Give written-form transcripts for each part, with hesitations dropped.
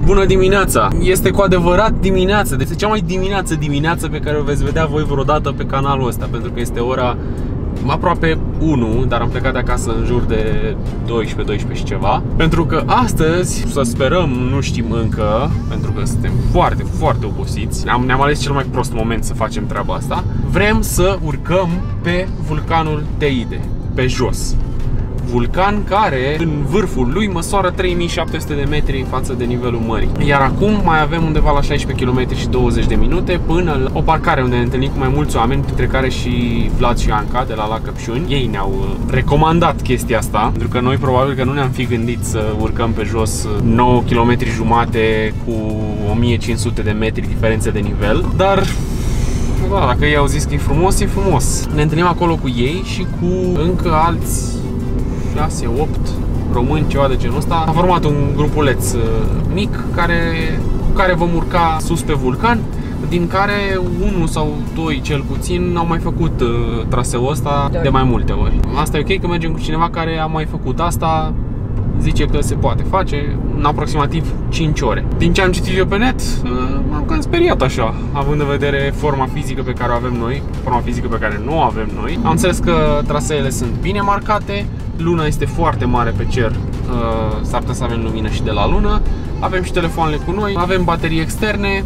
Bună dimineața! Este cu adevărat dimineață, deci cea mai dimineață pe care o veți vedea voi vreodată pe canalul ăsta, pentru că este ora aproape 1, dar am plecat de acasă în jur de 12 și ceva. Pentru că astăzi, să sperăm, nu știm încă, pentru că suntem foarte obosiți. Ne-am ales cel mai prost moment să facem treaba asta. Vrem să urcăm pe vulcanul Teide, pe jos. Vulcan care în vârful lui măsoară 3700 de metri față de nivelul mării. Iar acum mai avem undeva la 16 km și 20 de minute până la o parcare unde ne întâlnim cu mai mulți oameni, printre care și Vlad și Anca de la Lacăpșuni. Ei ne-au recomandat chestia asta, pentru că noi probabil că nu ne-am fi gândit să urcăm pe jos 9 km jumate cu 1500 de metri diferență de nivel, dar da, dacă ei au zis că e frumos, e frumos. Ne întâlnim acolo cu ei și cu încă alți 6-8 români, ceva de genul ăsta. A format un grupuleț mic cu care vom urca sus pe vulcan, din care unul sau doi cel puțin au mai făcut traseul ăsta de mai multe ori. Asta e ok că mergem cu cineva care a mai făcut asta, zice că se poate face în aproximativ 5 ore. Din ce am citit eu pe net, m-am cam speriat așa, având în vedere forma fizică pe care o avem noi, forma fizică pe care nu o avem noi. Am înțeles că traseele sunt bine marcate, luna este foarte mare pe cer, s-ar putea să avem lumină și de la lună, avem și telefoanele cu noi, avem baterii externe,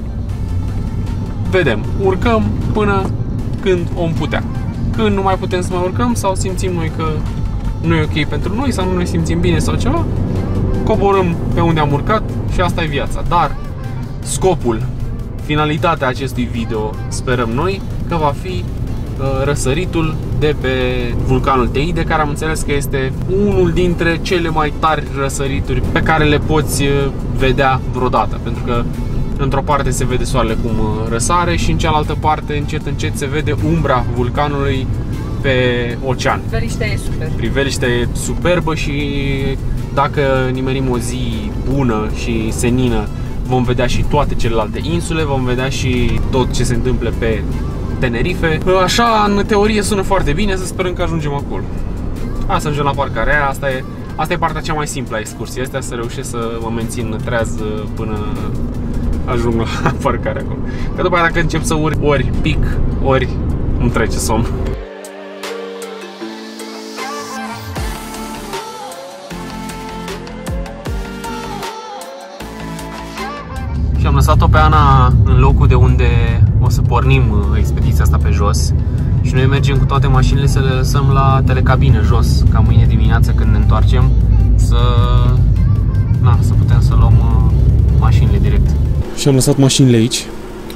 vedem, urcăm până când om putea. Când nu mai putem să mai urcăm sau simțim noi că nu e ok pentru noi sau nu ne simțim bine sau ceva, coborâm pe unde am urcat și asta e viața. Dar scopul, finalitatea acestui video, sperăm noi, că va fi răsăritul de pe vulcanul Teide, care am înțeles că este unul dintre cele mai tari răsărituri pe care le poți vedea vreodată, pentru că într-o parte se vede soarele cum răsare și în cealaltă parte încet se vede umbra vulcanului pe ocean. Priveliștea e super. Priveliștea e superbă și dacă nimerim o zi bună și senină, vom vedea și toate celelalte insule, vom vedea și tot ce se întâmplă pe Tenerife. Așa, în teorie sună foarte bine, să sperăm că ajungem acolo. Hai să ajungem la parcarea aia, asta e partea cea mai simplă a excursiei astea, să reușesc să mă mențin treaz până ajung la parcarea acolo. Că după aia dacă încep să urc, ori pic, ori îmi trece somn. Și am lăsat-o pe Ana în locul de unde o să pornim expediția asta pe jos. Și noi mergem cu toate mașinile să le lăsăm la telecabină jos, ca mâine dimineață când ne întoarcem să putem să luăm mașinile direct. Și am lăsat mașinile aici.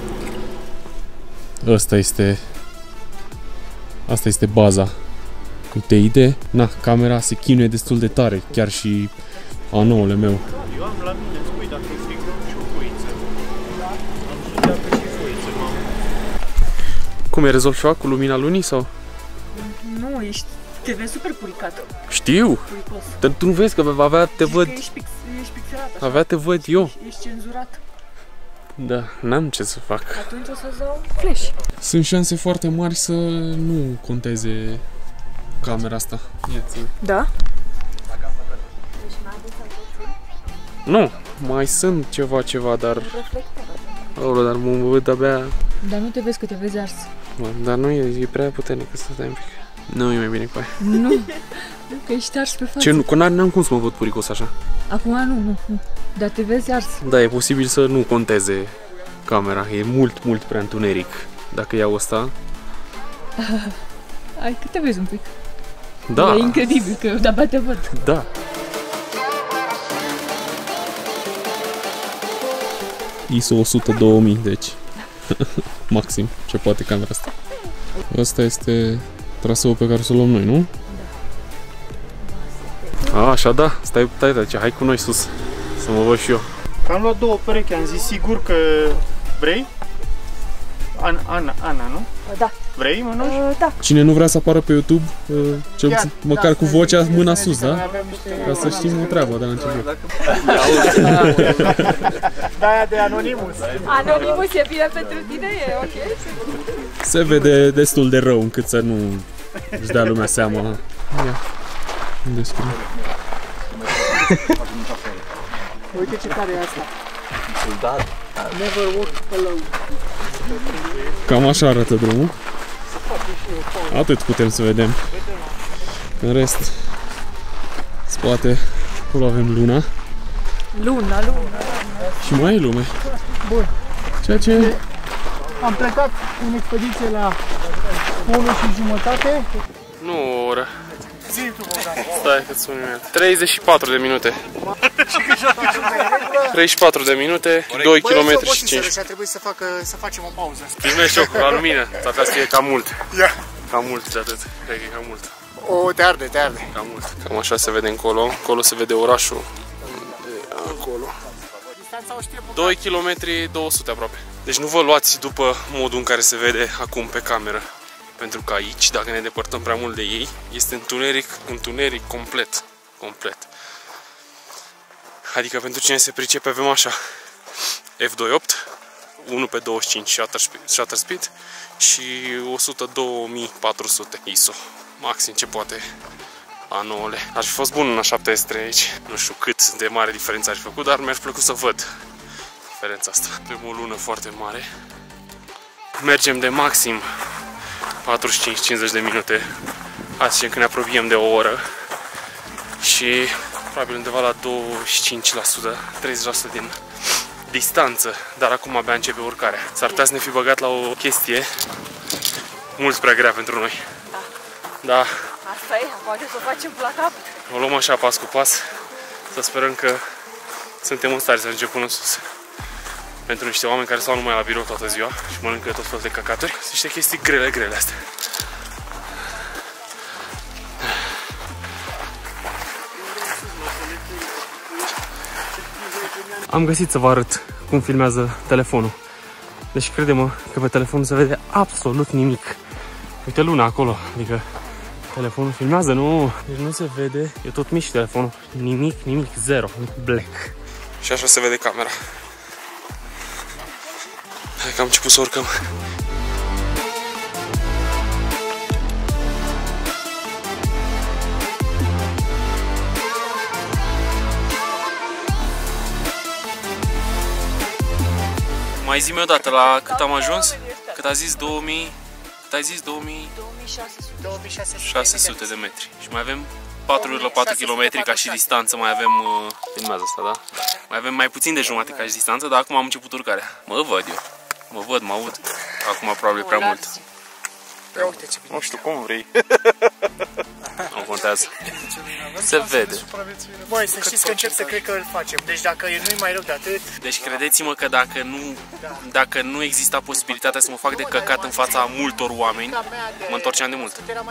Asta este baza cu Teide. Na, camera se chinuie destul de tare, chiar și A9-ul meu. Eu am la mine, spui dacă e frig și o foiță. Am și dacă și foiță, mamă. Cum e, rezolv ceva cu lumina lunii sau? Nu, te vezi super puricată. Știu! Puricos. Dar tu nu vezi că avea te văd. Ești pixelat așa. Avea te văd eu. Ești cenzurat. Da, n-am ce să fac. Atunci o să-ți dau flash. Sunt șanse foarte mari să nu conteze camera asta. Da? Nu, mai sunt ceva, dar... Aoleu, dar mă văd abia... Dar nu te vezi că te vezi ars. Dar nu e prea puternic să stai un pic. Nu e mai bine cu aia. Nu, că ești ars pe față. Ce, nu, că n-am cum să mă văd puricos așa. Acum nu. Dar te vezi ars. Da, e posibil să nu conteze camera. E mult prea întuneric. Dacă iau asta... Hai că te vezi un pic. Da. E incredibil că de-abia te văd. Da. ISO 100-2000, deci maxim ce poate camera asta. Asta este traseul pe care o să luăm noi, nu? Da. A, așa da, stai aici, hai cu noi sus, să mă văd și eu. Am luat două perechi, am zis sigur că vrei? Ana, nu? Da. Vrei, Mănuș? Da. Cine nu vrea să apară pe YouTube, cel puțin, măcar cu vocea, mâna sus, da? Ca să știm o treabă de la început. Da, de Anonymous. Anonymous e bine pentru tine, e ok? Se vede destul de rău încât să nu își dea lumea seama. Ia, unde scrie? Uite ce tare e asta. Da. Never walk alone. Cam așa arată drumul. Atât putem să vedem. În rest, spate, acolo avem luna. Luna. Și mai e lume. Bun. Ceea ce... Am plecat în expediție la 1:30. Nu o oră. Zi tu, Bogdan. Stai că spun eu. 34 de minute. 34 de minute, 2 km și 5. Și a trebuit să facem o pauză. Filmezi jocul la lumină, s-ar putea să fie cam mult. Ia. Cam mult de atât, cred că e cam mult. O, te arde. Cam mult. Cam așa se vede încolo. Încolo se vede orașul. Acolo. 2 km 200 aproape. Deci nu vă luați după modul în care se vede acum pe cameră. Pentru că aici, dacă ne depărtăm prea mult de ei, este întuneric complet. Adică pentru cine se pricepe avem așa F28, 1 pe 25 shutter speed și 102.400 ISO. Maxim ce poate la 9-le. Ar fi fost bun în A7S3 aici. Nu știu cât de mare diferență ar fi făcut, dar mi-ar fi plăcut să văd diferența asta. Avem o lună foarte mare. Mergem de maxim 45-50 de minute. Azi zicem că ne apropiem de o oră. Și probabil undeva la 25%, 30% din distanță. Dar acum abia începe urcarea. S-ar putea să ne fi băgat la o chestie mult prea grea pentru noi. Da. Asta e, poate să o facem la cap. O luăm așa pas cu pas. Să sperăm că suntem în stare să ajungem până în sus. Pentru niște oameni care stau numai la birou toată ziua și mănâncă tot felul de cacaturi. Sunt niște chestii grele astea. Am găsit să vă arăt cum filmează telefonul. Deci crede-mă că pe telefon se vede absolut nimic. Uite luna acolo, adică telefonul filmează, nu, deci nu se vede, e tot mic telefonul, nimic, zero, black. Și așa se vede camera. Hai că am început să urcăm. Mai zi-mi odată la cât am ajuns? Cât a zis 2000? Cât ai zis 2600 de metri. Și mai avem 4,4 km ca și distanță, mai avem filmează asta, da? Mai avem mai puțin de jumătate ca și distanță, dar acum am început urcarea. Mă văd eu. Mă văd, mă aud. Acum probabil prea mult. Nu știu cum vrei. Nu contează. Se vede. Băi, să știți că încep să cred că îl facem. Deci dacă nu-i mai rău de atât... Deci credeți-mă că dacă nu exista posibilitatea să mă fac de căcat în fața multor oameni, mă întorceam de mult.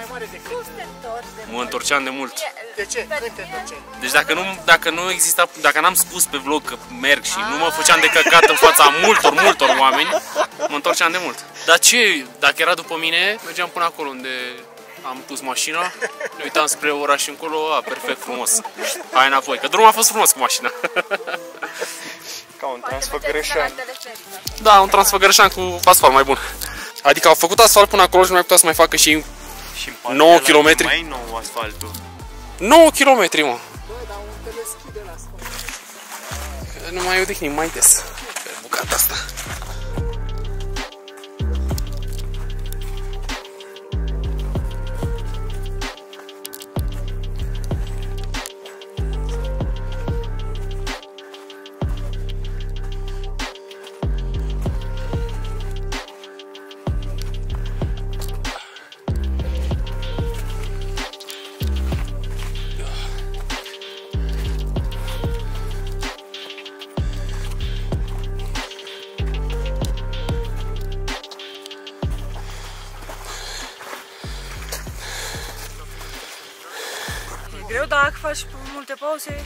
Mă întorceam de mult. De ce? Când te întorceai? Deci dacă nu exista, dacă n-am spus pe vlog că merg și nu mă făceam de căcat în fața multor oameni, mă întorceam de mult. Dar ce? Dacă era după mine, mergeam până acolo unde am pus mașina, ne uitam spre oraș și încolo, perfect frumos. Hai înapoi, că drumul a fost frumos cu mașina. Ca un Transfăgărășan. Da, un Transfăgărășan cu asfalt mai bun. Adică au făcut asfalt până acolo și nu mai putea să mai facă și 9 km. Mai nou asfaltul. 9 km, mă. Nu mai odihnim, mai des pe bucata asta. Greu, dacă faci multe pauze.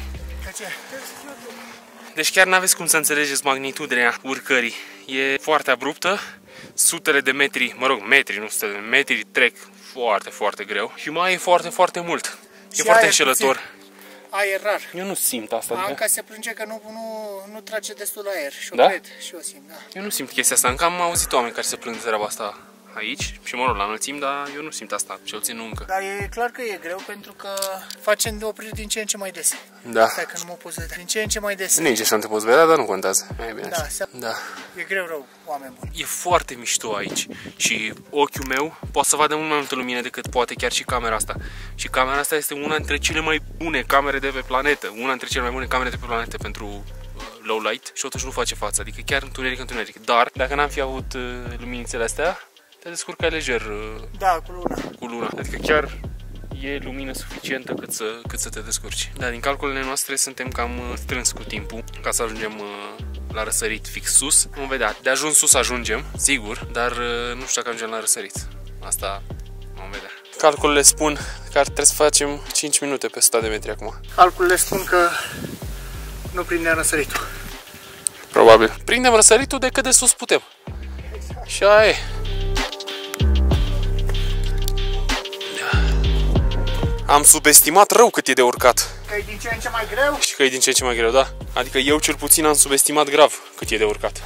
Deci chiar n-aveți cum să înțelegeți magnitudinea urcării. E foarte abruptă, sutele de metri, mă rog, metri, nu sutele de metri, trec foarte greu. Și mai e foarte mult. E foarte înșelător. Aer rar. Eu nu simt asta. Anca se plânge că nu trage destul aer și o Da? cred și o simt, da. Eu nu simt chestia asta, încă am auzit oameni care se plâng de treaba asta aici și mă rog, la înălțim, dar eu nu simt asta, cel puțin nu încă. Dar e clar că e greu pentru că facem opriri din ce în ce mai dese. Da. Stai că nu mă poți vedea. Din ce în ce mai dese. Nici așa nu te poți vedea, dar nu contează. Mai bine. Da. E greu rău, oameni buni. E foarte mișto aici și ochiul meu poate să vadă mult mai multă lumină decât poate chiar și camera asta. Și camera asta este una dintre cele mai bune camere de pe planetă, una dintre cele mai bune camere de pe planetă pentru low light și totuși nu face față, adică chiar întuneric. Dar dacă n-am fi avut luminițele astea, te descurcai lejer Da, cu luna. Adică chiar e lumină suficientă cât să te descurci. Da, din calculele noastre suntem cam strâns cu timpul ca să ajungem la răsărit fix sus. Vom vedea, de ajuns sus ajungem, sigur, dar nu știu dacă ajungem la răsărit. Asta vom vedea. Calculele spun că ar trebui să facem 5 minute pe 100 de metri acum. Calculele spun că nu prindem răsăritul. Probabil. Prindem răsăritul de cât de sus putem. Exact. Și aia e. Am subestimat rău cât e de urcat. Că e din ce în ce mai greu? Și că e din ce în ce mai greu, da. Adică eu cel puțin am subestimat grav cât e de urcat.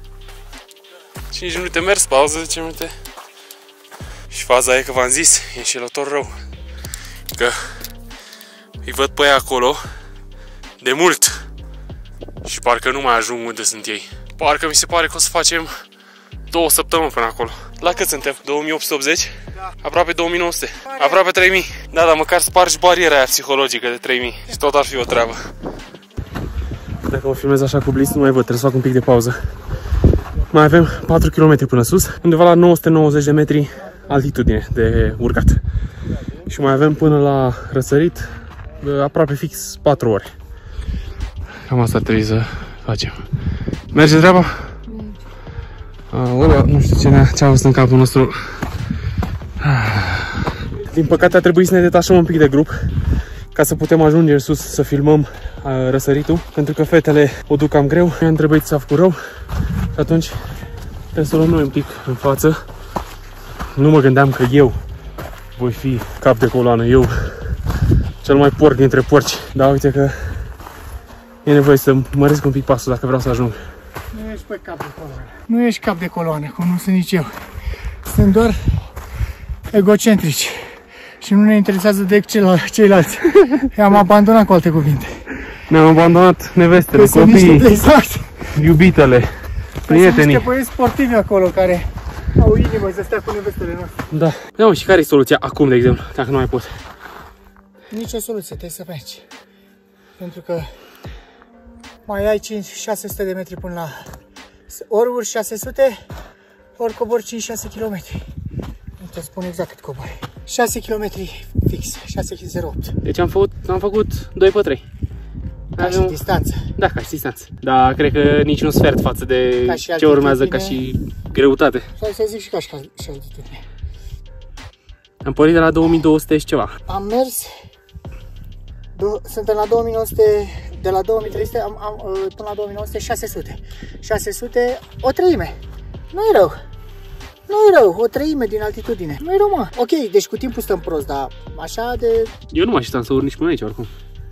5 minute mers, pauză 10 minute. Și faza e că v-am zis, e înșelător rău. Că îi văd pe aia acolo de mult. Și parcă nu mai ajung unde sunt ei. Parcă mi se pare că o să facem 2 săptămâni până acolo. La cât suntem? 2880? Da. Aproape 2900. Aproape 3000. Da, dar măcar spargi bariera aia psihologică de 3000. Și tot ar fi o treabă. Dacă o filmez așa cu blitz, nu mai văd, trebuie să fac un pic de pauză. Mai avem 4 km până sus, undeva la 990 de metri altitudine de urcat. Și mai avem până la răsărit aproape fix 4 ore. Cam asta trebuie să facem. Merge treaba? Nu știu ce a fost în capul nostru. Din păcate a trebuit să ne detașăm un pic de grup ca să putem ajunge sus să filmăm răsăritul, pentru că fetele o duc cam greu. Mi-am trebuit să cu rău și atunci trebuie să luăm noi un pic în față. Nu mă gândeam că eu voi fi cap de coloană, eu cel mai porc dintre porci, dar uite că e nevoie să măresc un pic pasul dacă vreau să ajung. Nu ești pe cap de coloană. Nu ești cap de coloană, cum nu sunt nici eu. Sunt doar egocentrici și nu ne interesează de ceilalți. I-am abandonat, cu alte cuvinte. Ne-am abandonat nevestele, copiii, exact. iubitele, prietenii. Sunt niște băieți sportivi acolo care au inimă să stea cu nevestele noastre. Da. Da, și care e soluția acum, de exemplu, dacă nu mai pot? Nici o soluție, trebuie să mergi. Pentru că mai ai 500-600 de metri până la... Ori urci 600, ori cobori 5-6 km. Nu te spun exact cât cobori. 6 km fix, 6,08. Deci am făcut 2 pe 3. Ca și distanță. Da, ca și distanță. Dar cred că nici nu sfert față de ce urmează ca și greutate. Sau să zic și ca și altitudine. Am pornit de la 2200 și ceva. Am mers, suntem la 2900, de la 2300 până la 2900, 600. 600, o treime. Nu e rău. Nu e rău, o treime din altitudine. Nu e rău, mă. Ok, deci cu timpul stăm prost, dar așa de... Eu nu mă așteptam să urc nici până aici, oricum.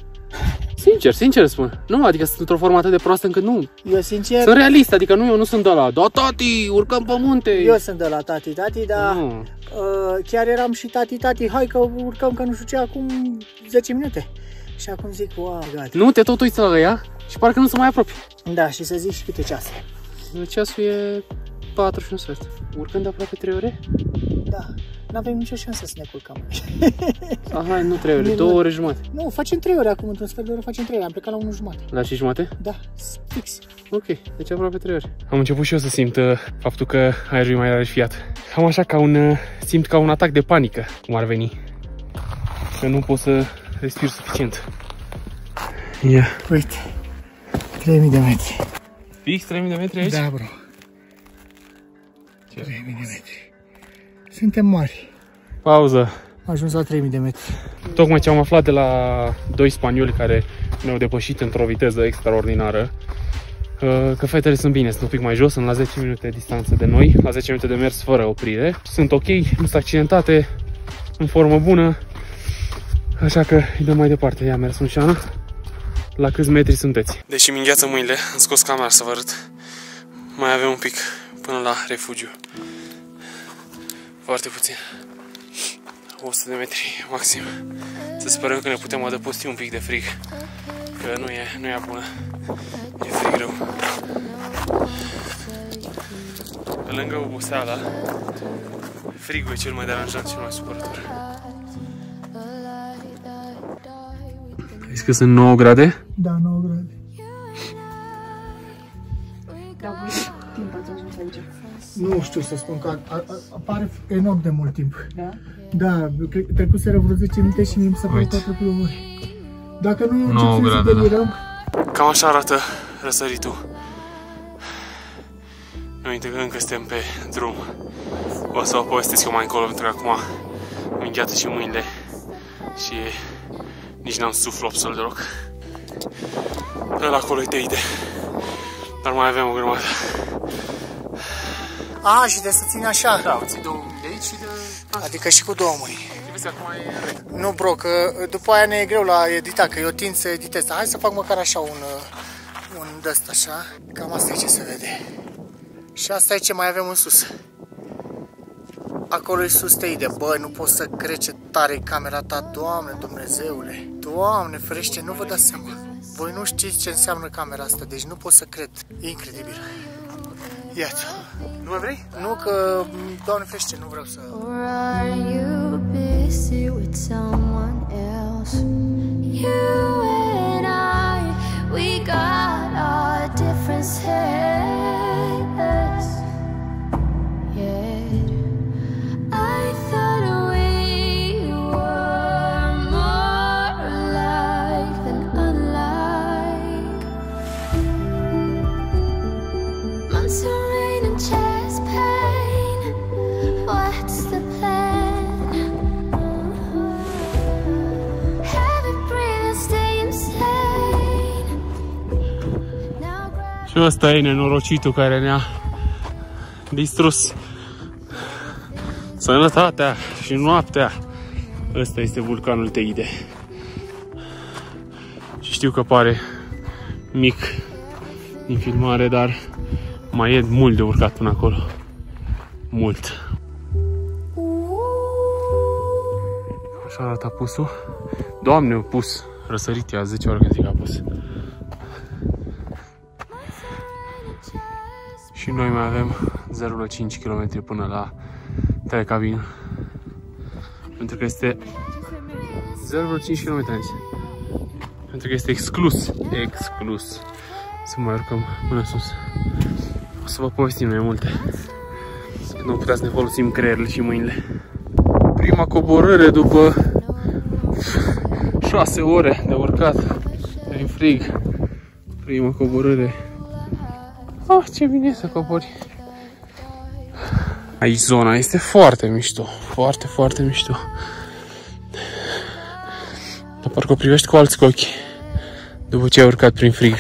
Sincer spun. Nu, adică sunt într-o formă atât de proastă încât nu. Eu sincer... Sunt realist, adică eu nu sunt de la, da, tati, urcăm pe munte. Eu sunt de la tati, dar chiar eram și tati, hai că urcăm, că nu știu ce, acum 10 minute. Și acum zic, wow, gata. Nu, te tot uiți la ea și parcă nu se mai apropie. Da, și să zici și câte ceas. Ceasul e 4 și un sfert. Urcând aproape 3 ore? Da. N-avem nicio șansă să ne culcăm. Aha, nu 3 ore, 2 ore jumate. Nu, facem 3 ore acum, într-un sfert de oră facem 3 ore. Am plecat la 1 jumate. La 5 jumate? Da, fix. Ok, deci aproape 3 ore. Am început și eu să simt faptul că aerul e mai rarefiat. Cam așa, simt ca un atac de panică, cum ar veni. Că nu pot să respir suficient. Ia. Uite, 3000 de metri. Fix 3000 de metri aici? Da, bro. 3000 de metri. Suntem mari. Pauză. Am ajuns la 3000 de metri. Tocmai ce am aflat de la 2 spanioli care ne-au depășit într-o viteză extraordinară, că fetele sunt bine, sunt un pic mai jos, sunt la 10 minute distanță de noi, la 10 minute de mers fără oprire. Sunt ok, nu sunt accidentate, în formă bună, așa că îi dăm mai departe. Ia, mers Mușana. La câți metri sunteți? Deși mi îngheață mâinile, am scos camera să vă arăt. Mai avem un pic până la refugiu. Foarte puțin. 100 de metri maxim. Să sperăm că ne putem adăposti un pic de frig. Că nu e bună. E frig rău. Pe lângă oboseala, frigul e cel mai deranjant, cel mai supărător. Zici că sunt 9 grade? Da, 9 grade. Dar voi timp ați ajuns aici? Nu știu să spun că apare enorm de mult timp. Da? Da, trecuseră vreo 10 minute și mi s-a părut toată plouări. Dacă nu încep să delirăm... Cam așa arată răsăritul. Nu uite că încă suntem pe drum. O să vă povestesc eu mai încolo, pentru că acum îmi îngheată și mâinile și nici n-am suflu absolut deloc. Ăla acolo e Teide, dar mai avem o grămadă. A, și de să ține așa. Da, o ții de aici și de... Adică și cu două mâini. Vezi, acum e... Nu, bro, că după aia ne e greu la editat, că eu tind să editez. Hai să fac măcar așa un de-asta așa. Cam asta e ce se vede. Și asta e ce mai avem în sus. Acolo e sus Teide. Bă, nu pot să cred ce tare e camera ta. Doamne, Dumnezeule. Doamne, ferește, nu vă dați seama. Voi nu știți ce înseamnă camera asta, deci nu pot să cred. E incredibil. Iată. Nu mai vrei? Nu, că, Doamne ferește, nu vreau să... Și ăsta e nenorocitul care ne-a distrus sănătatea și noaptea. Ăsta este vulcanul Teide. Și știu că pare mic din filmare, dar mai e mult de urcat până acolo. Mult. Așa arată apusul. Doamne, a pus. Răsărit ea 10 ori când zic apus. Și noi mai avem 0,5 km până la telecabină. Pentru că este 0,5 km. Pentru că este exclus să mai urcăm până sus. O să vă povestim mai multe. Nu puteți să ne folosim creierile și mâinile. Prima coborâre după 6 ore de urcat prin frig. Prima coborâre. Ah, ce bine să cobori. Aici zona este foarte mișto. Foarte, foarte mișto. Dar parcă o privești cu alți ochi după ce ai urcat prin frig.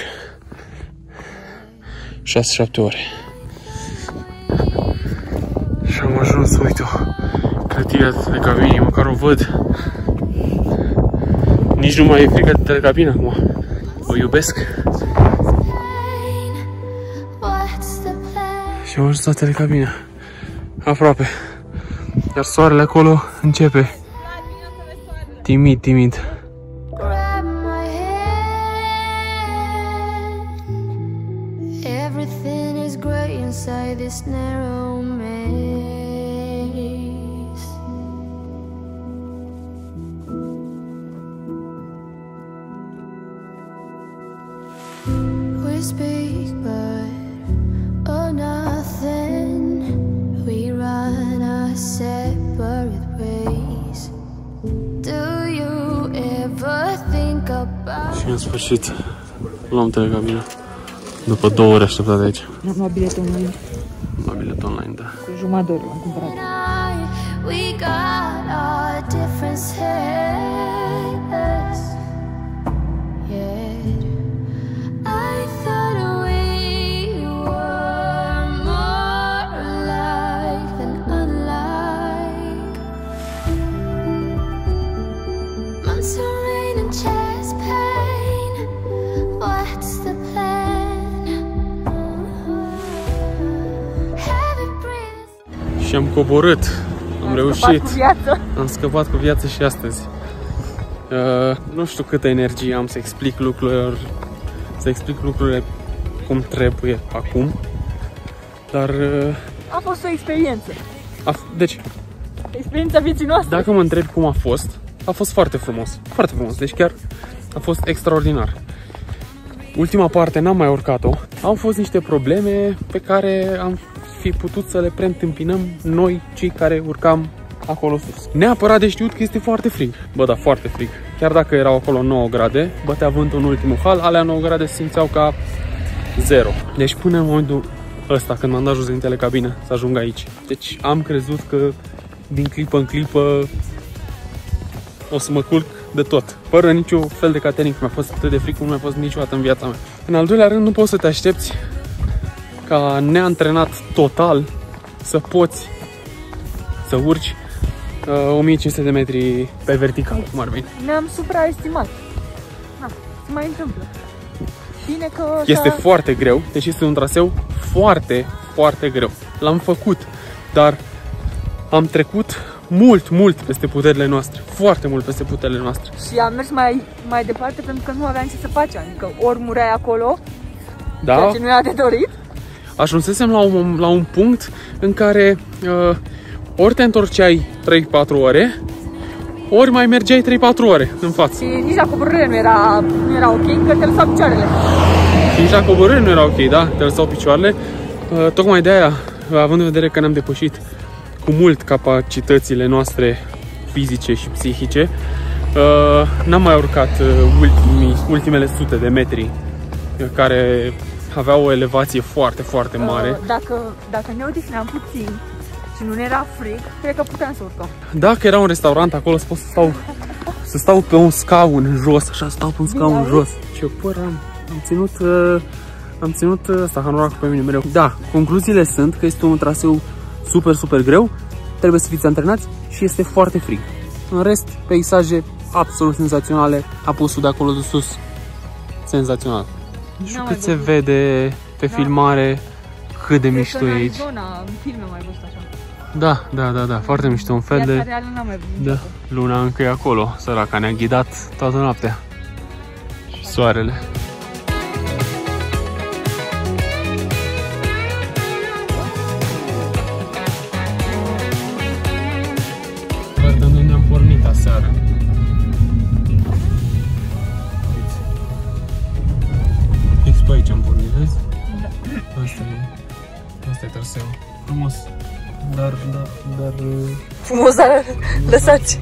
6-7 ore. Și am ajuns, uite-o, clătirea de telecabinii, măcar o văd. Nici nu mai e frică de telecabină acum. O iubesc. Și am ajuns la telecabină. Aproape. Iar soarele acolo începe. Timid, timid. Everything is great inside this narrow maze. We speak but oh nothing. We run our separate ways. Do you ever think about? Și în sfârșit luăm telecabina. După 2 ore așteptat de aici. Am luat bilet online. La bilet online, da. Cu jumătate de oră l-am cumpărat. We got our differences. Yet I thought we were more alike than unlike. Months of rain and chest pain. What's the plan? Have it breathe. Și am coborât. Am Am reușit. Am scăpat cu viață și astăzi. Nu știu câtă energie am să explic lucrurile cum trebuie acum. Dar a fost o experiență. Deci, experiența vieții noastre. Dacă mă întrebi cum a fost foarte frumos. Foarte frumos. Deci chiar a fost extraordinar. Ultima parte n-am mai urcat-o. Au fost niște probleme pe care am fi putut să le preîntâmpinăm noi, cei care urcam acolo sus. Neapărat de știut că este foarte frig. Bă, da, foarte frig. Chiar dacă erau acolo 9 grade, bătea vântul în ultimul hal, alea 9 grade se simțeau ca 0. Deci până în momentul ăsta, când m-am dat jos din telecabină, să ajung aici. Deci am crezut că din clipă în clipă o să mă culc de tot. Fără niciun fel de catering. Mi-a fost atât de fric cum nu mi-a fost niciodată în viața mea. În al doilea rând, nu poți să te aștepți ca neantrenat total să poți să urci 1500 de metri pe vertical, cum ar veni. Ne-am supraestimat. Na, se mai întâmplă. Bine că este foarte greu, deci este un traseu foarte, foarte greu. L-am făcut, dar am trecut mult peste puterile noastre. Foarte mult peste puterile noastre. Și am mers mai departe pentru că nu aveam ce să faci. Adică ori mureai acolo, da, ceea ce nu era de dorit. Ajunsesem la un punct în care ori te întorceai 3-4 ore, ori mai mergeai 3-4 ore în față. Și nici la coborâre nu era ok, că te lăsau picioarele. Și nici la coborâre nu era ok, da, te lăsau picioarele. Tocmai de aia, având în vedere că ne-am depășit cu mult capacitățile noastre fizice și psihice, n-am mai urcat ultimele sute de metri care aveau o elevație foarte, foarte mare. Dacă ne odihneam puțin și nu ne era frig, cred că puteam să urcăm. Dacă era un restaurant acolo, să pot să stau pe un scaun jos, așa, stau pe un scaun jos. Ce păr am ținut asta, hanoracul pe mine mereu. Da, concluziile sunt că este un traseu super greu, trebuie să fiți antrenați și este foarte frig. În rest, peisaje absolut senzaționale, apusul de acolo de sus, senzațional. Nu știu cât se vede pe filmare, cât de mișto e aici. În filme mai văzut așa. Da, foarte mișto, un fel de... Reală n-am mai văzut. Da, luna încă e acolo, săraca, ne-a ghidat toată noaptea. Și soarele. Pornit aseară. Fix pe aici am pornit, vezi? Da. Asta e traseul. Frumos. Dar... Frumos, dar lăsați.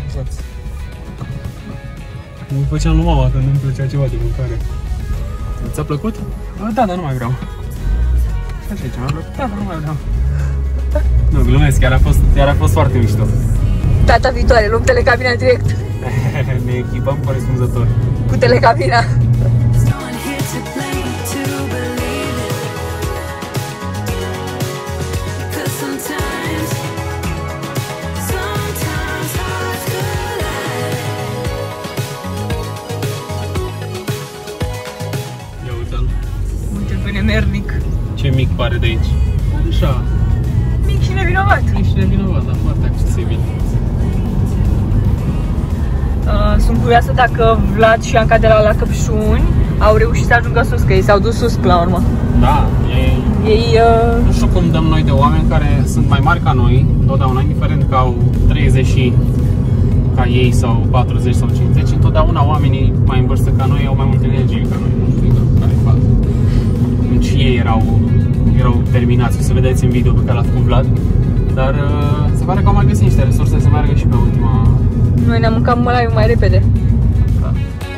Îmi făceam lui mama când îmi plăcea ceva de mâncare. Ți-a plăcut? Da, dar nu mai vreau. Așa e, ce mi-a plăcut? Da, dar nu mai vreau. Nu, glumesc, chiar a fost foarte mișto. Data viitoare, luăm telecabina direct. Ne echipăm corespunzător. Cu telecabina. Ia uite-l. Uite-l nemernic. Ce mic pare de aici. Așa. Mic și nevinovat. Mic și nevinovat, dar foarte accesibil. Sunt curioasă dacă Vlad și Anca de la Căpșuni au reușit să ajungă sus, că ei s-au dus sus până la urmă. Da, nu știu cum dăm noi de oameni care sunt mai mari ca noi, totdeauna, indiferent că au 30 ca ei sau 40 sau 50, întotdeauna oamenii mai în vârstă ca noi au mai multă energie ca noi, nu știu care e faza. Deci ei erau terminați, o să vedeți în video pe care l-a făcut Vlad, dar se pare că au mai găsit niște resurse să meargă și pe ultima. Noi ne-am mâncat mălaiul mai repede. Da.